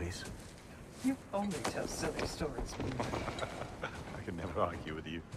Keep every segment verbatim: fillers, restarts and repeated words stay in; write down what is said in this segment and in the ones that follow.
stories. You only tell silly stories, Mimir. I can never argue with you.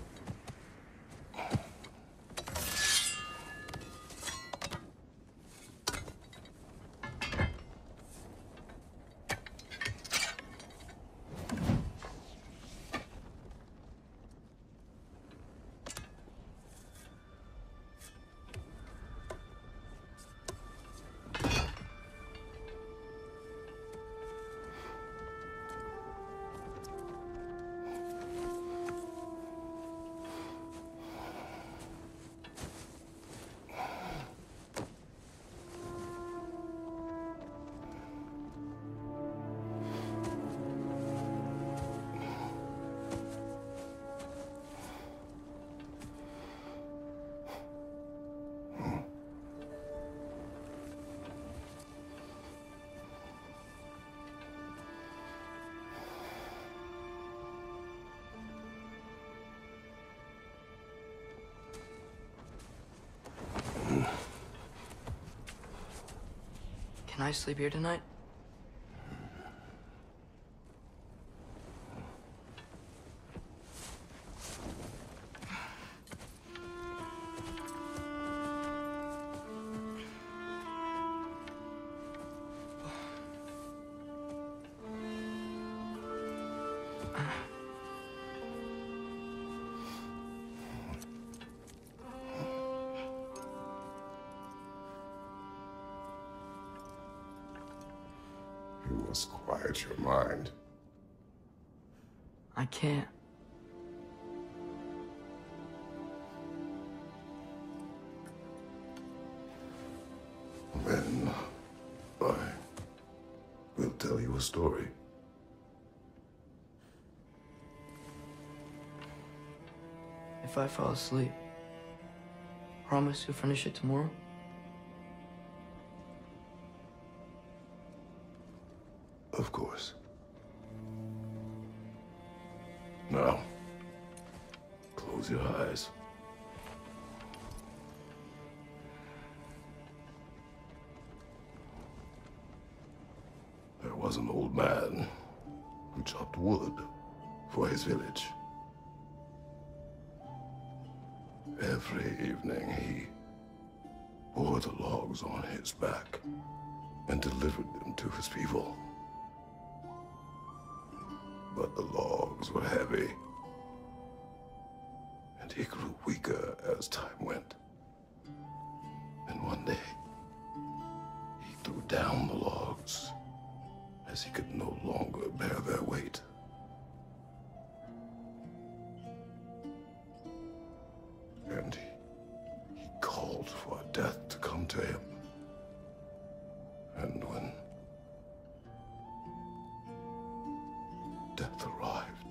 Can I sleep here tonight? You must quiet your mind. I can't. Then I will tell you a story. If I fall asleep, promise you'll finish it tomorrow? Of course. Now, close your eyes. There was an old man who chopped wood for his village. Every evening he bore the logs on his back and delivered them to his people. But the logs were heavy, and he grew weaker as time went. And one day, he threw down the logs as he could no longer bear their weight. And he, he called for death to come to him. And when death arrived,